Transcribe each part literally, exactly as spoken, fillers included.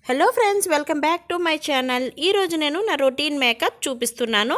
Hello friends, welcome back to my channel. ఈరోజు నేను నా రొటీన్ మేకప్ చూపిస్తున్నాను.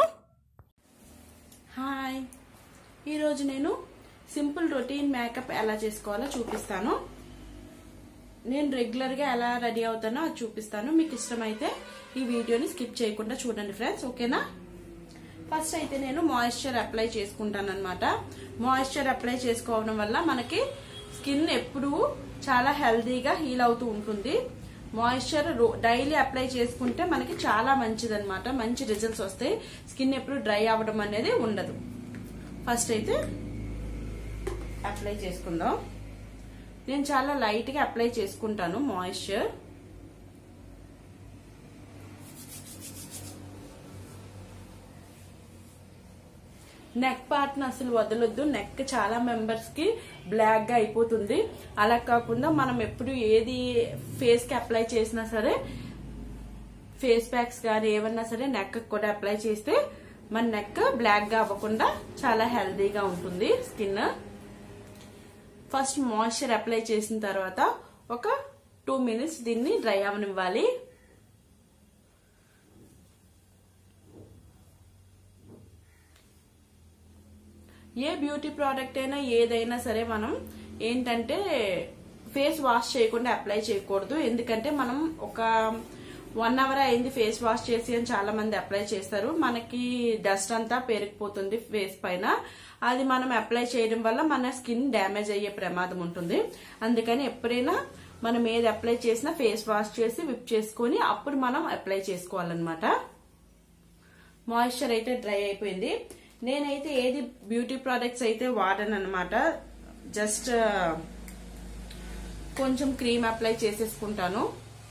హాయ్, ఈరోజు నేను సింపుల్ రొటీన్ మేకప్ ఎలా చేసుకోవాలో చూపిస్తాను. నేను రెగ్యులర్గా ఎలా రెడీ అవుతానో అది చూపిస్తాను. మీకు ఇష్టమైతే ఈ వీడియోని స్కిప్ చేయకుండా చూడండి ఫ్రెండ్స్, ఓకేనా? ఫస్ట్ అయితే నేను మాయిశ్చర్ అప్లై చేసుకుంటాను అనమాట. మాయిశ్చర్ అప్లై చేసుకోవడం వల్ల మనకి స్కిన్ ఎప్పుడూ చాలా హెల్దీగా హీల్ అవుతూ ఉంటుంది. మాయిశ్చర్ డైలీ అప్లై చేసుకుంటే మనకి చాలా మంచిది అనమాట. మంచి రిజల్ట్స్ వస్తాయి. స్కిన్ ఎప్పుడు డ్రై అవ్వడం అనేది ఉండదు. ఫస్ట్ అయితే అప్లై చేసుకుందాం. నేను చాలా లైట్ గా అప్లై చేసుకుంటాను మాయిశ్చర్. నెక్ పార్ట్ ని అసలు వదలొద్దు. నెక్ చాలా మెంబర్స్ కి బ్లాక్ గా అయిపోతుంది. అలా కాకుండా మనం ఎప్పుడు ఏది ఫేస్ కి అప్లై చేసినా సరే, ఫేస్ ప్యాక్స్ కానీ ఏమన్నా సరే నెక్ కూడా అప్లై చేస్తే మన నెక్ బ్లాక్ గా అవ్వకుండా చాలా హెల్దీగా ఉంటుంది స్కిన్. ఫస్ట్ మాయిశ్చర్ అప్లై చేసిన తర్వాత ఒక టూ మినిట్స్ దీన్ని డ్రై అవనివ్వాలి. ఏ బ్యూటీ ప్రోడక్ట్ అయినా ఏదైనా సరే మనం ఏంటంటే ఫేస్ వాష్ చేయకుండా అప్లై చేయకూడదు. ఎందుకంటే మనం ఒక వన్ అవర్ అయింది ఫేస్ వాష్ చేసి అని చాలా మంది అప్లై చేస్తారు. మనకి డస్ట్ అంతా పెరిగిపోతుంది ఫేస్ పైన. అది మనం అప్లై చేయడం వల్ల మన స్కిన్ డ్యామేజ్ అయ్యే ప్రమాదం ఉంటుంది. అందుకని ఎప్పుడైనా మనం ఏది అప్లై చేసినా ఫేస్ వాష్ చేసి విప్ చేసుకుని అప్పుడు మనం అప్లై చేసుకోవాలన్నమాట. మాయిశ్చర్ అయితే డ్రై అయిపోయింది. నేనైతే ఏది బ్యూటీ ప్రోడక్ట్స్ అయితే వాడను అనమాట. జస్ట్ కొంచెం క్రీమ్ అప్లై చేసేసుకుంటాను.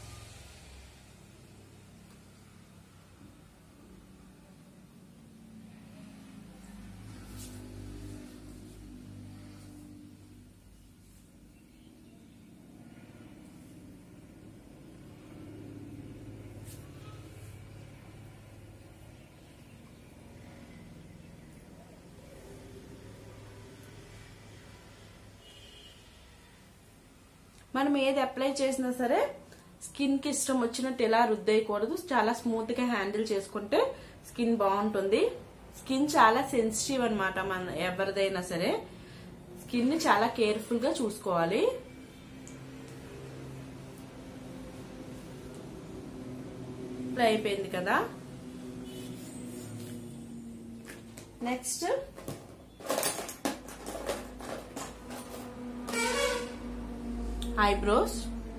మనం ఏది అప్లై చేసినా సరే స్కిన్ కి ఇష్టం వచ్చినట్టు ఎలా రుద్దేయకూడదు. చాలా స్మూత్ గా హ్యాండిల్ చేసుకుంటే స్కిన్ బాగుంటుంది. స్కిన్ చాలా సెన్సిటివ్ అనమాట. మన ఎవరిదైనా సరే స్కిన్ ని చాలా కేర్ఫుల్ గా చూసుకోవాలి. అయిపోయింది కదా. Next eyebrows.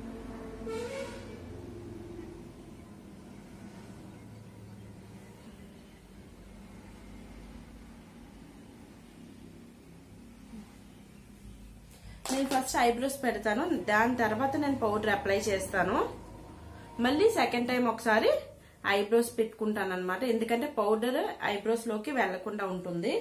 నేను ఫస్ట్ ఐబ్రోస్ పెడతాను, దాని తర్వాత నేను పౌడర్ అప్లై చేస్తాను. మళ్ళీ సెకండ్ టైం ఒకసారి ఐబ్రోస్ పెట్టుకుంటాను అనమాట. ఎందుకంటే పౌడర్ ఐబ్రోస్ లోకి వెళ్లకుండా ఉంటుంది.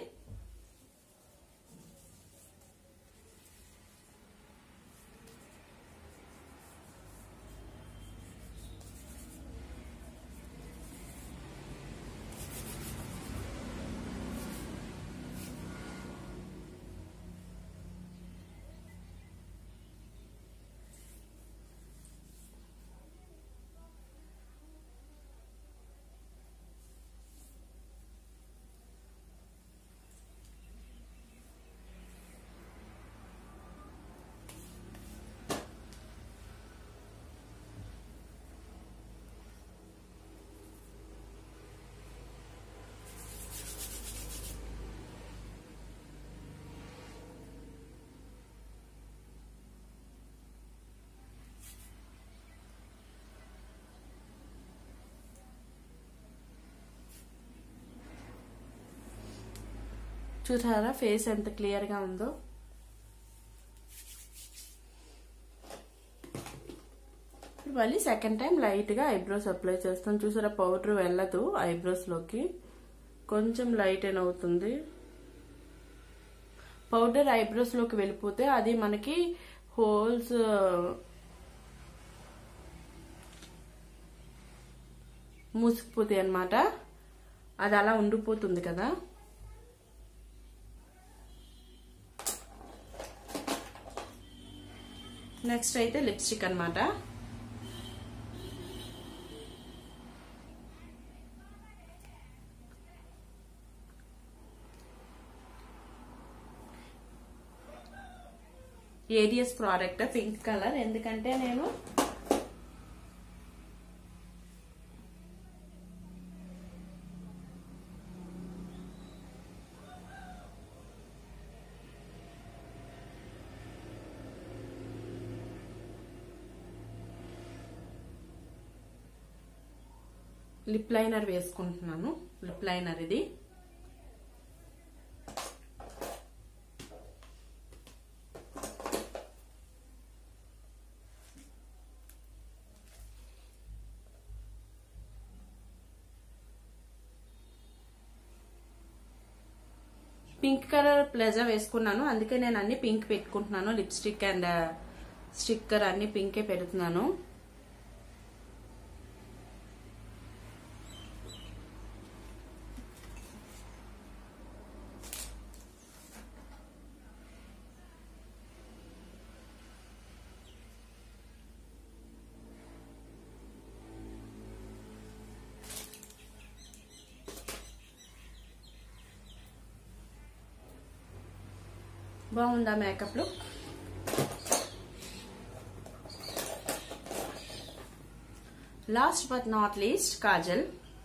చూసారా ఫేస్ ఎంత క్లియర్ గా ఉందో. మళ్ళీ సెకండ్ టైం లైట్ గా ఐబ్రోస్ అప్లై చేస్తాను. చూసారా పౌడర్ వెళ్ళదు ఐబ్రోస్ లోకి, కొంచెం లైట్ అయిన అవుతుంది. పౌడర్ ఐబ్రోస్ లోకి వెళ్ళిపోతే అది మనకి హోల్స్ మూసుకుపోతాయి అన్నమాట. అది అలా ఉండిపోతుంది కదా. నెక్స్ట్ అయితే లిప్స్టిక్ అన్నమాట. ADS product pink colour. ఎందుకంటే నేను లిప్ లైనర్ వేసుకుంటున్నాను. లిప్ లైనర్ ఇది. పింక్ కలర్ ప్లెజర్ వేసుకున్నాను, అందుకే నేను అన్ని పింక్ పెట్టుకుంటున్నాను. లిప్స్టిక్ అండ్ స్టిక్కర్ అన్ని పింకే పెడుతున్నాను. బాగుందా makeup look? Last but not least kajal.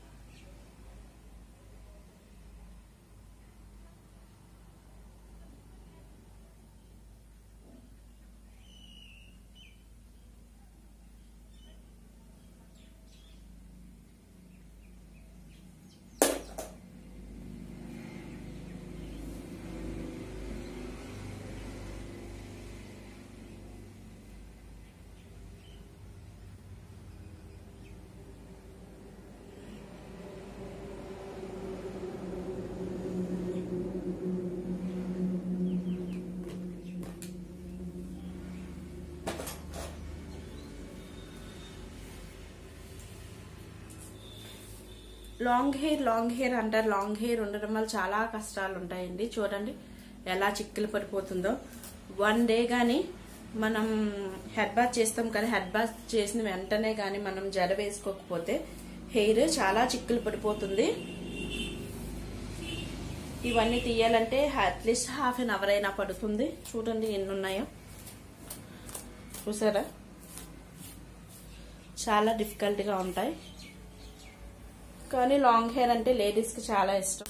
Long hair long hair అంటారు. లాంగ్ హెయిర్ ఉండడం వల్ల చాలా కష్టాలు ఉంటాయండి. చూడండి ఎలా చిక్కులు పడిపోతుందో. వన్ డే గాని మనం హెడ్ బాత్ చేస్తాం కదా, హెడ్ బాత్ చేసిన వెంటనే గాని మనం జడ వేసుకోకపోతే హెయిర్ చాలా చిక్కులు పడిపోతుంది. ఇవన్నీ తీయాలంటే అట్లీస్ట్ హాఫ్ అన్ అవర్ అయినా పడుతుంది. చూడండి ఎన్ని ఉన్నాయో, చూసారా? చాలా డిఫికల్ట్ గా ఉంటాయి. కానీ లాంగ్ హెయిర్ అంటే లేడీస్ కి చాలా ఇష్టం.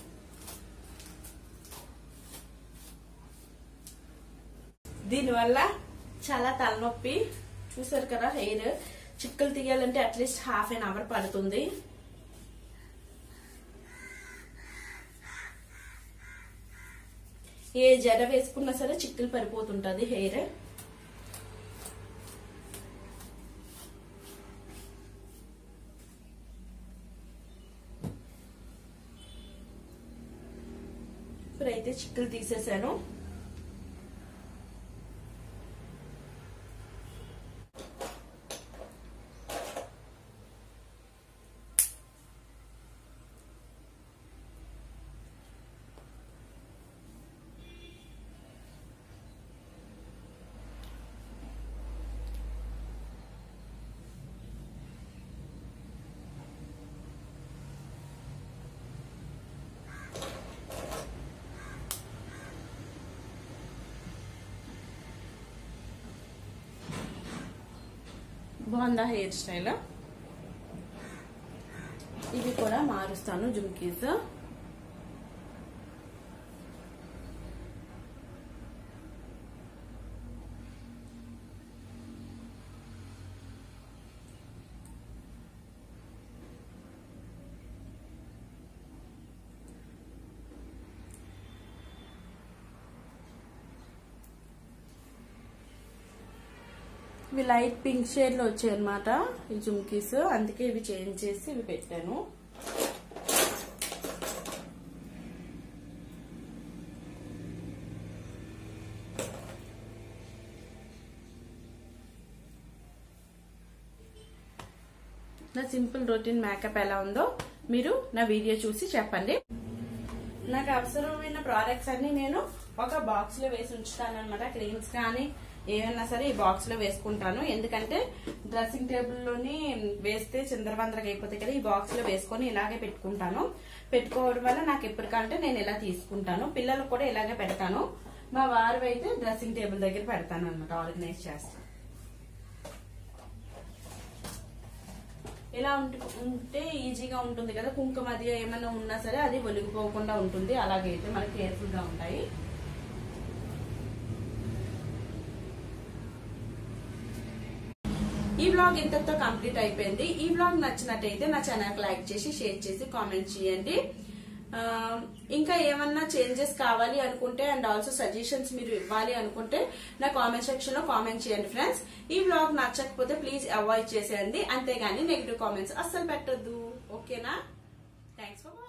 దీనివల్ల చాలా తలనొప్పి. చూసారు కదా, హెయిర్ చిక్కులు తీయాలంటే అట్లీస్ట్ హాఫ్ అన్ అవర్ పడుతుంది. ఏ జడ వేసుకున్నా సరే చిక్కులు పడిపోతుంటది హెయిర్. ఇప్పుడైతే చిక్కులు తీసేసాను. బాగుందా హెయిర్ స్టైల్? ఇవి కూడా మారుస్తాను జుమ్కీస్. ఇవి లైట్ పింక్ షేడ్ లో వచ్చాయి అనమాట ఈ జుమ్కీస్, అందుకే ఇవి చేంజ్ చేసి ఇవి పెట్టాను. నా సింపుల్ రొటీన్ మేకప్ ఎలా ఉందో మీరు నా వీడియో చూసి చెప్పండి. నాకు అవసరమైన ప్రోడక్ట్స్ అన్ని నేను ఒక బాక్స్ లో వేసి ఉంచుతాను అనమాట. క్రీమ్స్ కానీ ఏమన్నా సరే ఈ బాక్స్ లో వేసుకుంటాను. ఎందుకంటే డ్రెస్సింగ్ టేబుల్ లోని వేస్తే చిందరవందరగా అయిపోతాయి కదా, ఈ బాక్స్ లో వేసుకొని ఇలాగే పెట్టుకుంటాను. పెట్టుకోవడం వల్ల నాకు ఎప్పటికంటే నేను ఇలా తీసుకుంటాను. పిల్లలకు కూడా ఇలాగే పెడతాను. మా వారు అయితే డ్రెస్సింగ్ టేబుల్ దగ్గర పెడతాను అనమాట, ఆర్గనైజ్ చేస్తాను. ఇలా ఉంటే ఈజీగా ఉంటుంది కదా, కుంకుమ అది ఏమైనా ఉన్నా సరే అది ఒలిగిపోకుండా ఉంటుంది. అలాగైతే మనకి కేర్ఫుల్ గా ఉంటాయి. ఈ వ్లాగ్ ఇంతతో కంప్లీట్ అయిపోయింది. ఈ వ్లాగ్ నచ్చినట్టయితే నా ఛానల్ లైక్ చేసి షేర్ చేసి కామెంట్ చేయండి. ఇంకా ఏమన్నా చేంజెస్ కావాలి అనుకుంటే అండ్ ఆల్సో సజెషన్స్ మీరు ఇవ్వాలి అనుకుంటే నా కామెంట్ సెక్షన్ లో కామెంట్ చేయండి ఫ్రెండ్స్. ఈ వ్లాగ్ నచ్చకపోతే ప్లీజ్ అవాయిడ్ చేసేయండి, అంతేగాని నెగిటివ్ కామెంట్స్ అస్సలు పెట్టొద్దు. ఓకేనా? Thanks for